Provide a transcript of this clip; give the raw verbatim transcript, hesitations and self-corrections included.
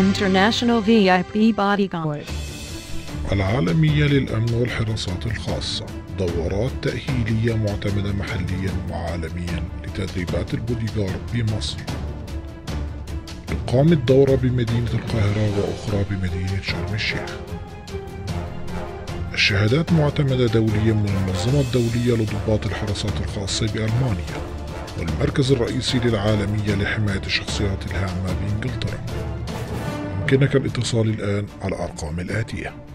International في آي بي Bodyguard. العالمية للامن والحراسات الخاصة. دورات تاهيلية معتمدة محليا وعالميا لتدريبات البودي جارد بمصر. اقامة دورة بمدينة القاهرة واخرى بمدينة شرم الشيخ. الشهادات معتمدة دوليا من المنظمة الدولية لضباط الحراسات الخاصة بألمانيا والمركز الرئيسي للعالمية لحماية الشخصيات الهامة بإنجلترا. يمكنك الاتصال الآن على الأرقام الآتية.